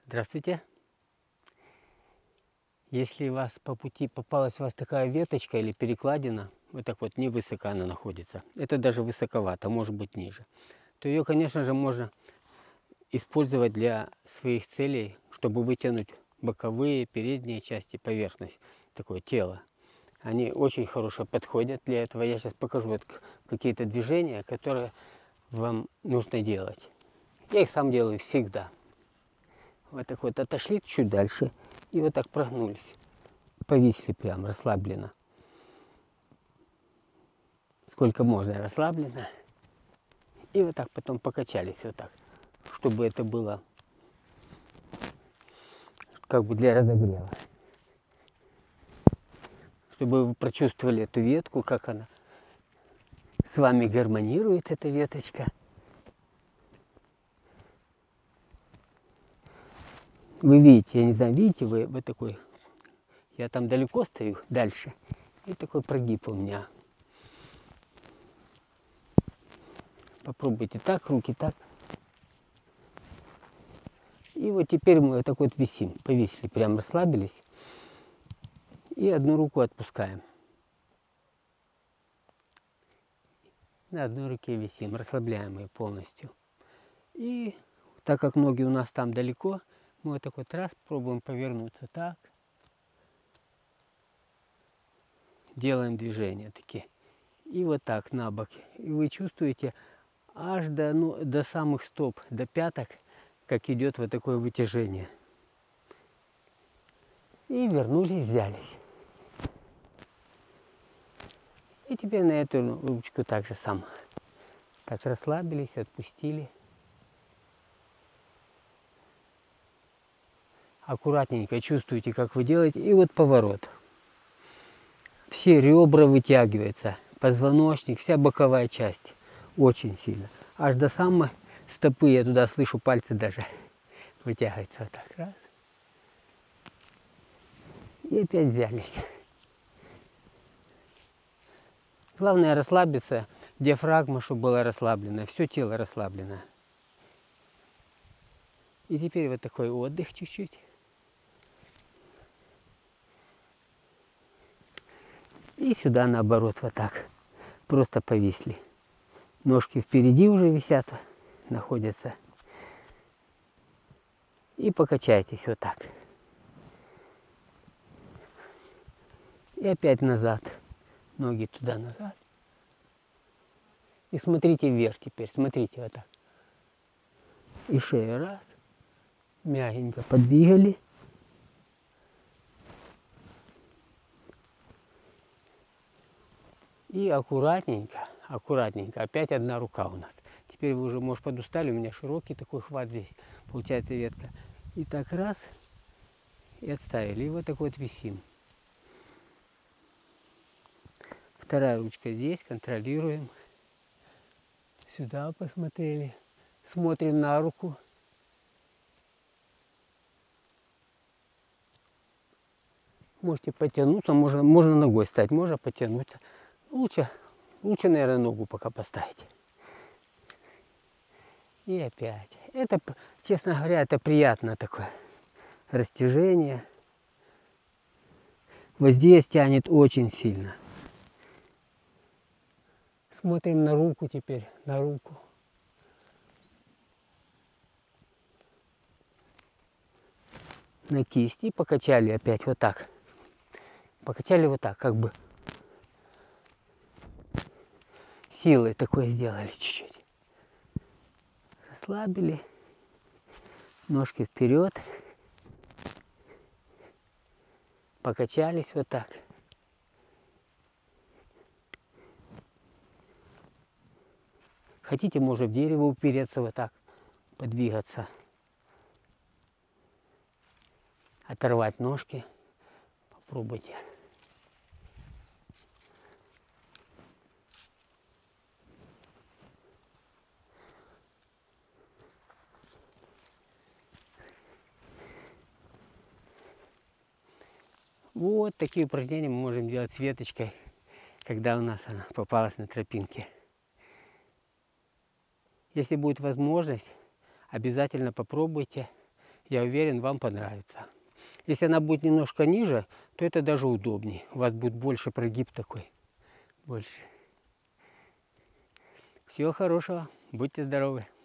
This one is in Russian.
Здравствуйте! Если у вас по пути попалась у вас такая веточка или перекладина, вот так вот невысоко она находится, это даже высоковато, может быть ниже, то ее, конечно же, можно использовать для своих целей, чтобы вытянуть боковые, передние части, поверхность, такое тело. Они очень хорошо подходят для этого. Я сейчас покажу вот какие-то движения, которые вам нужно делать. Я их сам делаю всегда. Вот так вот отошли чуть дальше и вот так прогнулись. Повисли прям, расслабленно. Сколько можно расслабленно. И вот так потом покачались вот так, чтобы это было как бы для разогрева. Чтобы вы прочувствовали эту ветку, как она с вами гармонирует, эта веточка. Вы видите, я не знаю, видите вы такой, я там далеко стою, дальше, и такой прогиб у меня. Попробуйте так, руки так. И вот теперь мы вот так вот висим, повисли, прям расслабились. И одну руку отпускаем. На одной руке висим, расслабляем ее полностью. И так как ноги у нас там далеко, мы вот так вот раз пробуем повернуться так. Делаем движения такие. И вот так на бок. И вы чувствуете аж до самых стоп, до пяток, как идет вот такое вытяжение. И вернулись, взялись. И теперь на эту ручку так же само. Так расслабились, отпустили. Аккуратненько чувствуете, как вы делаете. И вот поворот. Все ребра вытягиваются, позвоночник, вся боковая часть. Очень сильно. Аж до самой стопы, я туда слышу, пальцы даже вытягиваются. Вот так, раз. И опять взялись. Главное расслабиться, диафрагма, чтобы была расслаблена, все тело расслаблено. И теперь вот такой отдых чуть-чуть. И сюда наоборот вот так. Просто повисли. Ножки впереди уже висят, находятся. И покачайтесь вот так. И опять назад. Ноги туда-назад. И смотрите вверх теперь. Смотрите вот так. И шею раз. Мягенько подвигали. И аккуратненько, аккуратненько. Опять одна рука у нас. Теперь вы уже, может, подустали. У меня широкий такой хват здесь. Получается ветка. И так раз. И отставили. И вот так вот висим. Вторая ручка здесь. Контролируем. Сюда посмотрели. Смотрим на руку. Можете потянуться. Можно ногой стать. Можно потянуться. Лучше, наверное, ногу пока поставить. И опять. Это, честно говоря, это приятно такое растяжение. Вот здесь тянет очень сильно. Смотрим на руку теперь, на руку. На кисти покачали опять вот так. Покачали вот так, как бы силой такое сделали чуть-чуть. Расслабили. Ножки вперед. Покачались вот так. Хотите, можно в дерево упереться вот так, подвигаться. Оторвать ножки. Попробуйте. Вот такие упражнения мы можем делать с веточкой, когда у нас она попалась на тропинке. Если будет возможность, обязательно попробуйте. Я уверен, вам понравится. Если она будет немножко ниже, то это даже удобнее. У вас будет больше прогиб такой. Больше. Всего хорошего. Будьте здоровы.